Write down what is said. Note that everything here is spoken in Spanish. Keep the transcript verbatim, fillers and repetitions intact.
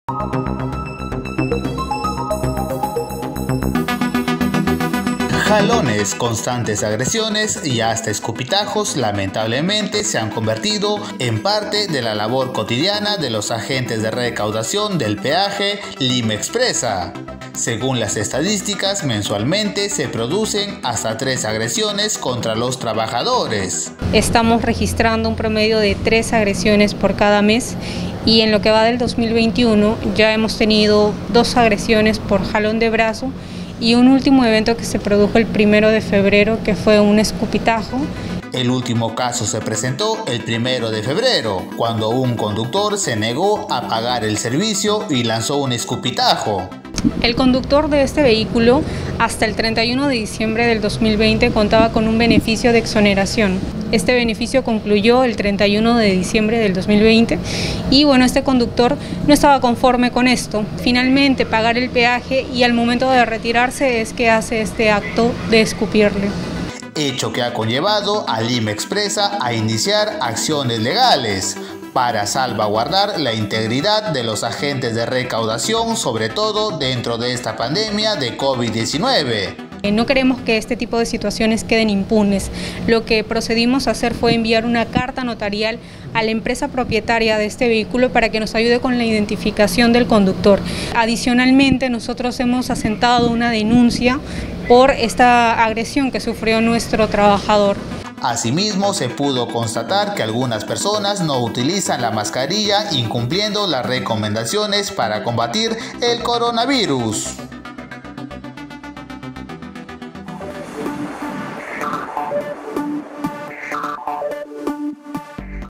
Jalones, constantes agresiones y hasta escupitajos lamentablemente se han convertido en parte de la labor cotidiana de los agentes de recaudación del peaje Lima Expresa. Según las estadísticas, mensualmente se producen hasta tres agresiones contra los trabajadores. Estamos registrando un promedio de tres agresiones por cada mes y en lo que va del dos mil veintiuno ya hemos tenido dos agresiones por jalón de brazo y un último evento que se produjo el primero de febrero, que fue un escupitajo. El último caso se presentó el primero de febrero, cuando un conductor se negó a pagar el servicio y lanzó un escupitajo. El conductor de este vehículo hasta el treinta y uno de diciembre del dos mil veinte contaba con un beneficio de exoneración. Este beneficio concluyó el treinta y uno de diciembre del dos mil veinte y bueno, este conductor no estaba conforme con esto. Finalmente pagar el peaje y al momento de retirarse es que hace este acto de escupirle. Hecho que ha conllevado a Lima Expresa a iniciar acciones legales para salvaguardar la integridad de los agentes de recaudación, sobre todo dentro de esta pandemia de COVID diecinueve. No queremos que este tipo de situaciones queden impunes. Lo que procedimos a hacer fue enviar una carta notarial a la empresa propietaria de este vehículo para que nos ayude con la identificación del conductor. Adicionalmente, nosotros hemos asentado una denuncia por esta agresión que sufrió nuestro trabajador. Asimismo, se pudo constatar que algunas personas no utilizan la mascarilla, incumpliendo las recomendaciones para combatir el coronavirus.